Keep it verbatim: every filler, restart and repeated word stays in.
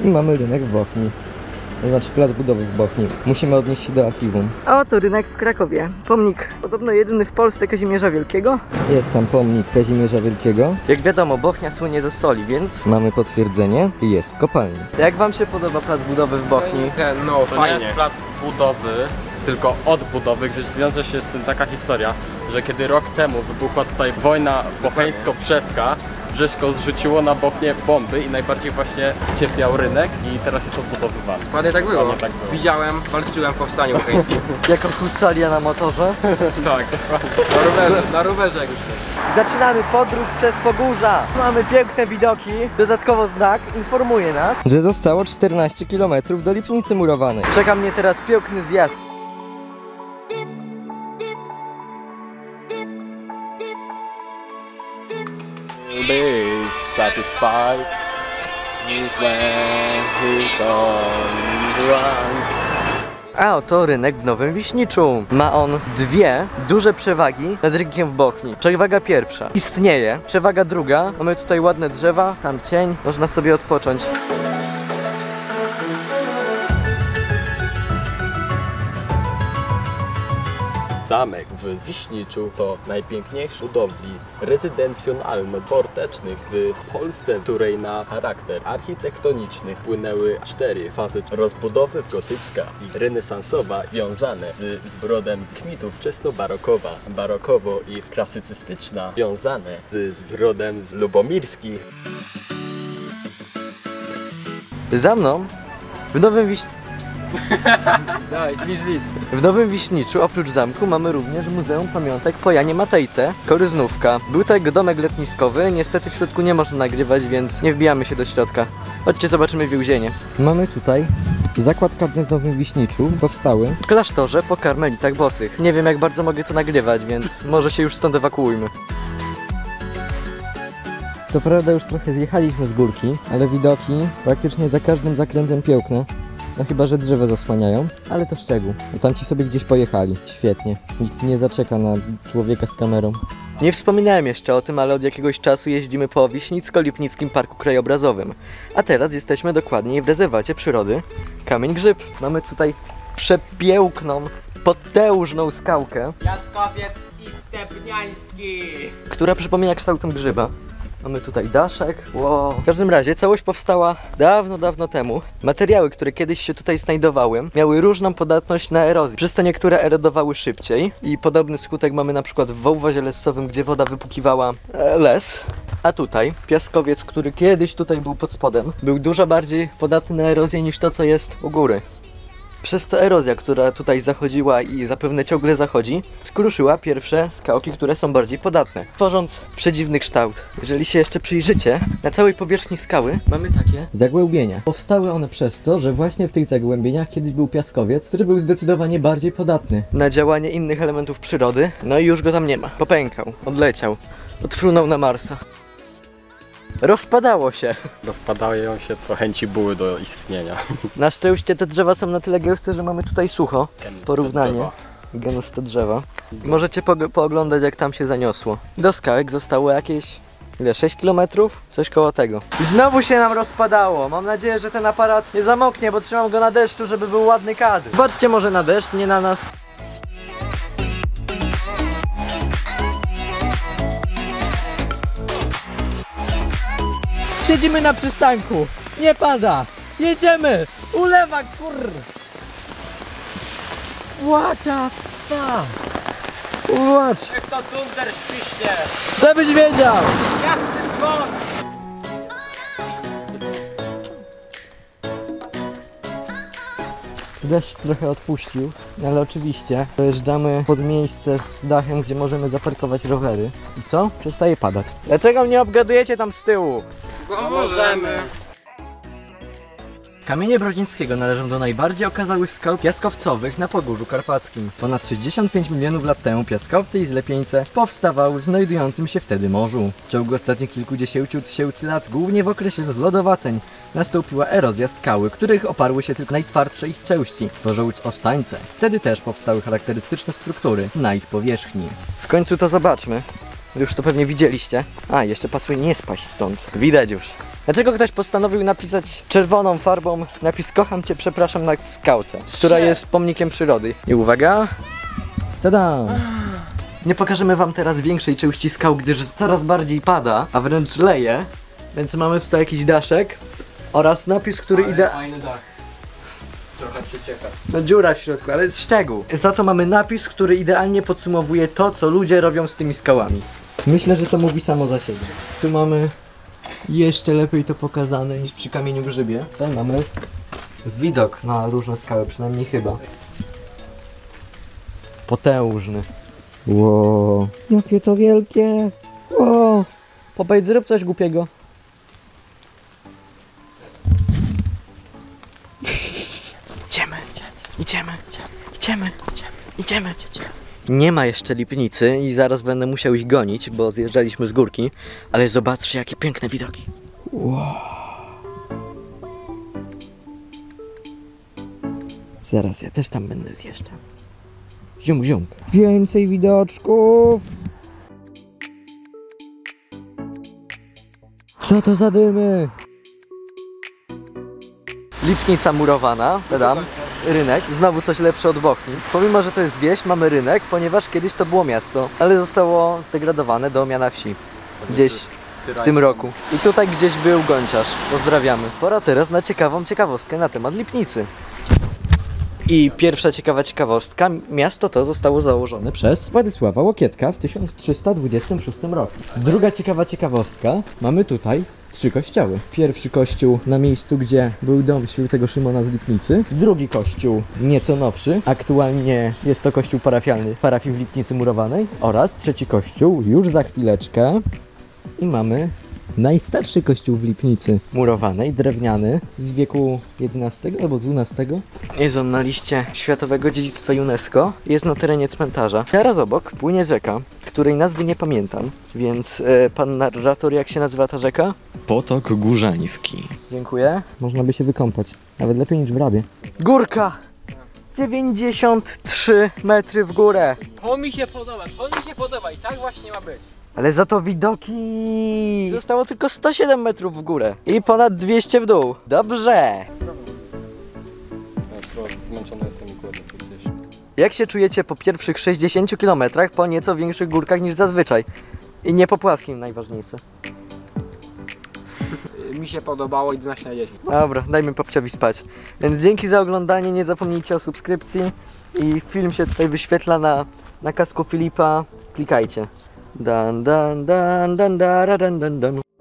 I mamy rynek w Bochni. To znaczy plac budowy w Bochni. Musimy odnieść się do archiwum. A oto rynek w Krakowie. Pomnik podobno jedyny w Polsce Kazimierza Wielkiego. Jest tam pomnik Kazimierza Wielkiego. Jak wiadomo, Bochnia słynie ze soli, więc... Mamy potwierdzenie. Jest kopalnia. Jak wam się podoba plac budowy w Bochni? No, to fajnie. Nie jest plac budowy, tylko odbudowy, gdyż wiąże się z tym taka historia, że kiedy rok temu wybuchła tutaj wojna bocheńsko-brzeska, Brzeszko zrzuciło na Bochnię bomby i najbardziej właśnie cierpiał rynek i teraz jest odbudowywany. Ładnie tak było. Tak było. Widziałem, walczyłem w powstaniu bocheńskim. Jako husaria na motorze. Tak, na rowerze, na rowerze jak już coś. Zaczynamy podróż przez Pogórza. Mamy piękne widoki. Dodatkowo znak informuje nas, Że zostało czternaście kilometrów do Lipnicy murowanej. czeka mnie teraz piękny zjazd. Be satisfied when he's on run. A oto rynek w Nowym Wiśniczu. Ma on dwie duże przewagi nad rynkiem w Bochni. Przewaga pierwsza istnieje, przewaga druga. Mamy tutaj ładne drzewa, tam cień, można sobie odpocząć. Zamek w Wiśniczu to najpiękniejszy budowli rezydencjonalno-fortecznych w Polsce, której na charakter architektoniczny płynęły cztery fazy rozbudowy: gotycka i renesansowa, wiązane z zwrotem z mitów wczesnobarokowa, barokowo i klasycystyczna, wiązane z zwrotem z lubomirskich. Za mną w Nowym Wiśniczu. Daj, licz, licz. W Nowym Wiśniczu oprócz zamku mamy również Muzeum Pamiątek po Janie Matejce, Koryznówka. Był to jego domek letniskowy, niestety w środku nie można nagrywać, więc nie wbijamy się do środka. Chodźcie, zobaczymy więzienie. Mamy tutaj zakład karny w Nowym Wiśniczu, powstały W klasztorze po karmelitach bosych. Nie wiem, jak bardzo mogę to nagrywać, więc może się już stąd ewakuujmy. Co prawda już trochę zjechaliśmy z górki, ale widoki praktycznie za każdym zakrętem piękne. No chyba, że drzewa zasłaniają, ale to szczegół. Bo tamci sobie gdzieś pojechali. Świetnie. Nikt nie zaczeka na człowieka z kamerą. Nie wspominałem jeszcze o tym, ale od jakiegoś czasu jeździmy po Wiśnicko-Lipnickim Parku Krajobrazowym. A teraz jesteśmy dokładniej w rezerwacie przyrody Kamień Grzyb. Mamy tutaj przepiękną, potężną skałkę, Piaskowiec i Stepniański. która przypomina kształtem grzyba. Mamy tutaj daszek. Wow. W każdym razie całość powstała dawno, dawno temu. Materiały, które kiedyś się tutaj znajdowały, miały różną podatność na erozję. Przez to niektóre erodowały szybciej i podobny skutek mamy na przykład w Wołwozie Lesowym, gdzie woda wypukiwała e, les. A tutaj piaskowiec, który kiedyś tutaj był pod spodem, był dużo bardziej podatny na erozję niż to, co jest u góry. Przez to erozja, która tutaj zachodziła i zapewne ciągle zachodzi, skruszyła pierwsze skałki, które są bardziej podatne, tworząc przedziwny kształt. Jeżeli się jeszcze przyjrzycie, na całej powierzchni skały mamy takie Zagłębienia. Powstały one przez to, że właśnie w tych zagłębieniach kiedyś był piaskowiec, który był zdecydowanie bardziej podatny na działanie innych elementów przyrody, no i już go tam nie ma. Popękał, odleciał, odfrunął na Marsa. Rozpadało się. Rozpadają się, to chęci były do istnienia. Na szczęście te drzewa są na tyle gęste, że mamy tutaj sucho. Gęste Porównanie. drzewa. Gęste drzewa. Możecie po pooglądać, jak tam się zaniosło. Do skałek zostało jakieś... ile? sześć kilometrów? Coś koło tego. I znowu się nam rozpadało. Mam nadzieję, że ten aparat nie zamoknie, bo trzymam go na deszczu, żeby był ładny kadr. Zobaczcie może na deszcz, nie na nas. Siedzimy na przystanku! Nie pada! Jedziemy! Ulewa, kur... What the fuck? Watch! Jak to dunder świśnie. Żebyś wiedział! Jasny dzwon. Deszcz trochę odpuścił, ale oczywiście dojeżdżamy pod miejsce z dachem, gdzie możemy zaparkować rowery. I co? Przestaje padać. Dlaczego mnie obgadujecie tam z tyłu? Bo możemy. Kamienie Brodzińskiego należą do najbardziej okazałych skał piaskowcowych na Pogórzu Karpackim. Ponad sześćdziesiąt pięć milionów lat temu piaskowce i zlepieńce powstawały w znajdującym się wtedy morzu. W ciągu ostatnich kilkudziesięciu tysięcy lat, głównie w okresie zlodowaceń, nastąpiła erozja skały, których oparły się tylko najtwardsze ich części, tworząc ostańce. Wtedy też powstały charakterystyczne struktury na ich powierzchni. W końcu to zobaczmy. Już to pewnie widzieliście. A, jeszcze pasuje nie spaść stąd. Widać już. Dlaczego ktoś postanowił napisać czerwoną farbą napis kocham cię, przepraszam na skałce, która jest pomnikiem przyrody. I uwaga. Tada! Nie pokażemy wam teraz większej części skał, gdyż coraz bardziej pada, a wręcz leje. Więc mamy tutaj jakiś daszek oraz napis, który ide... Fajny dach. Trochę przecieka. No dziura w środku, ale jest szczegół. Za to mamy napis, który idealnie podsumowuje to, co ludzie robią z tymi skałami. Myślę, że to mówi samo za siebie. Tu mamy jeszcze lepiej to pokazane niż przy kamieniu grzybie. Tutaj mamy widok na różne skały, przynajmniej chyba. Potężny. Wow. Jakie to wielkie. Wow. Popatrz, zrób coś głupiego. Idziemy, idziemy, idziemy, idziemy, idziemy. Nie ma jeszcze Lipnicy i zaraz będę musiał ich gonić, bo zjeżdżaliśmy z górki. Ale zobaczcie, jakie piękne widoki. Zaraz, ja też tam będę zjeżdżał. Zium, zium. Więcej widoczków. Co to za dymy? Lipnica murowana, dodam, rynek, znowu coś lepsze od Bochnic. Pomimo, że to jest wieś, mamy rynek, ponieważ kiedyś to było miasto, ale zostało zdegradowane do miana wsi. Gdzieś w tym roku. I tutaj gdzieś był Gonciarz. Pozdrawiamy. Pora teraz na ciekawą ciekawostkę na temat Lipnicy. I pierwsza ciekawa ciekawostka, miasto to zostało założone Przez Władysława Łokietka w tysiąc trzysta dwudziestym szóstym roku. Druga ciekawa ciekawostka, mamy tutaj trzy kościoły. Pierwszy kościół na miejscu, gdzie był dom świętego Szymona z Lipnicy. Drugi kościół nieco nowszy, aktualnie jest to kościół parafialny parafii w Lipnicy Murowanej. Oraz trzeci kościół już za chwileczkę. I mamy najstarszy kościół w Lipnicy Murowanej, drewniany, z wieku jedenastego albo dwunastego. Jest on na liście Światowego Dziedzictwa UNESCO. Jest na terenie cmentarza. Zaraz obok płynie rzeka, której nazwy nie pamiętam. Więc e, pan narrator, jak się nazywa ta rzeka? Potok Górzański. Dziękuję. Można by się wykąpać, nawet lepiej niż w Rabie. Górka! dziewięćdziesiąt trzy metry w górę. To mi się podoba, to mi się podoba i tak właśnie ma być. Ale za to widoki! Zostało tylko sto siedem metrów w górę i ponad dwieście w dół. Dobrze! Zmęczony jestem i głodny. Jak się czujecie po pierwszych sześćdziesięciu kilometrach po nieco większych górkach niż zazwyczaj? I nie po płaskim, najważniejsze. Mi się podobało i jedenaście na dziesięć. Dobra, dajmy Popciowi spać. Więc dzięki za oglądanie, nie zapomnijcie o subskrypcji. I film się tutaj wyświetla na, na kasku Filipa. Klikajcie. Dan dan dan dan dan dan dan dan.